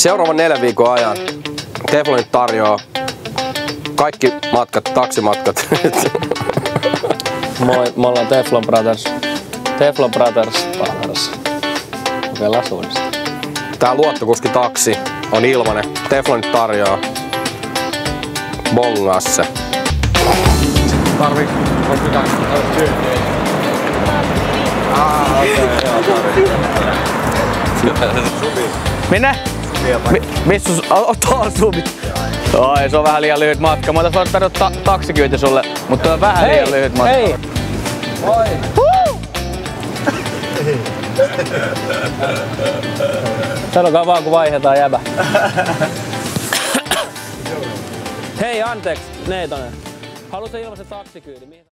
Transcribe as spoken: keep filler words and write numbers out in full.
Seuraavan neljän viikon ajan Teflonit tarjoaa kaikki matkat, taksimatkat. Moi, me ollaan Teflon Brothers. Teflon Brothers. Brothers. Kokeillaan uudestaan. Tää luottokuski taksi on ilmanen. Teflonit tarjoaa. Bongaa se. Tarvii, onko mitään syöntiä? Ah, okei, okay, joo, tarvii. Minne? Mi missä on tuolla subit? Oi, se on vähän liian lyhyt matka. Mä otais voinut tarjota ta taksikyyti sulle, mutta tuo on vähän hei, liian lyhyt matka. Hei! Moi! Sanokaa vaan kun vaihdetaan jäbä. Hei, anteeksi, Neitonen. Haluatko ilmaisen taksikyyti?